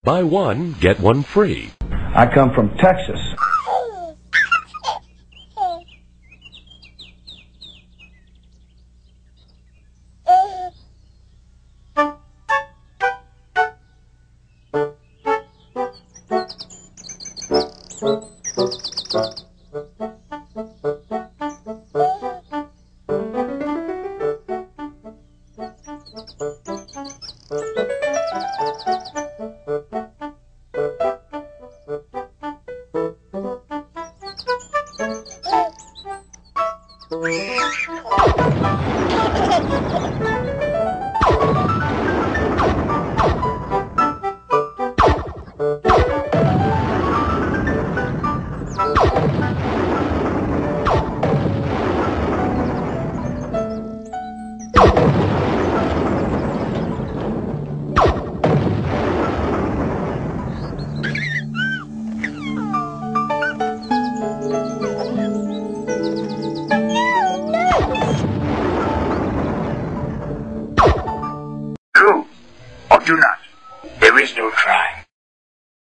Buy one, get one free. I come from Texas. Do or do not. There is no try.